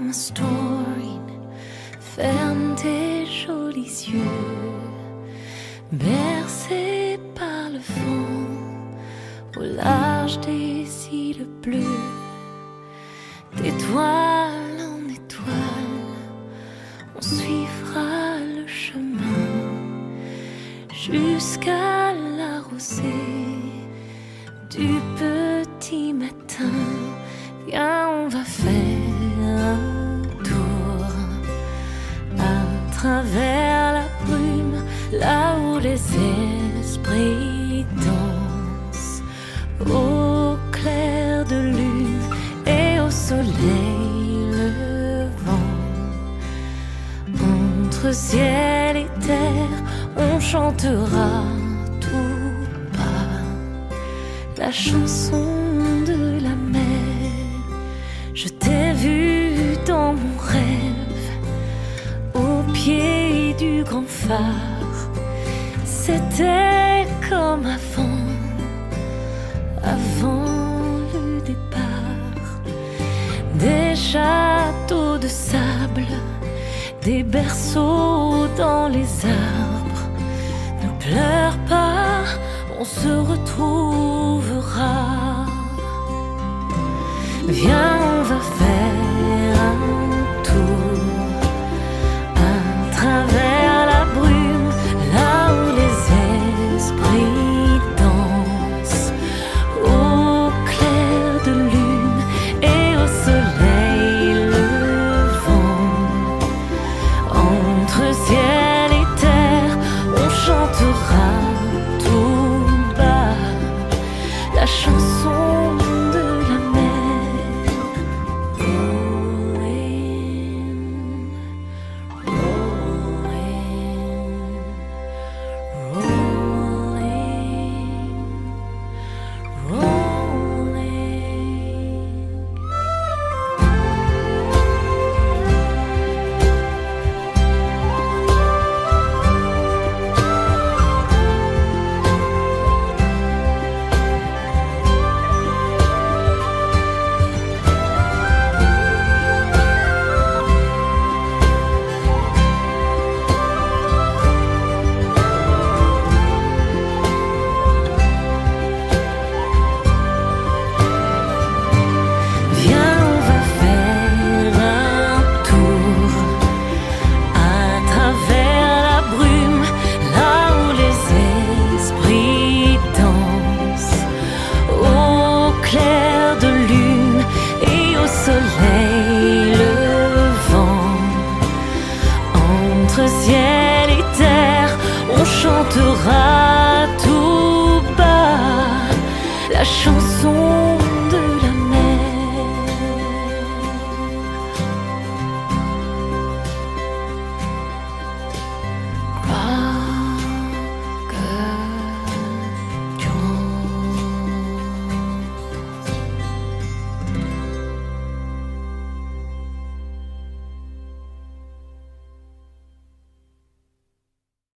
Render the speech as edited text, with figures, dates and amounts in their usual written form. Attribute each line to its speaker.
Speaker 1: a story. Ferme tes jolis yeux, bercé par le vent, au large des îles bleues, d'étoile en étoile, on suivra le chemin jusqu'à la rosée du petit matin. Viens, on va faire un tour à travers la brume, là où les esprits dansent, au clair de lune et au soleil levant. Entre ciel et terre, on chantera tout bas la chanson de la mer. Je t'ai vu dans mon rêve, au pied du grand phare. C'était comme avant le départ. Des châteaux de sable, des berceaux dans les arbres. Ne pleure pas, on se retrouvera. Viens, on va faire un tour à travers la brume, là où les esprits dansent, au clair de lune et au soleil levant. Entre ciel et terre, on chantera tout bas la chanson de la mer. Ciel et terre, on chantera tout bas la chanson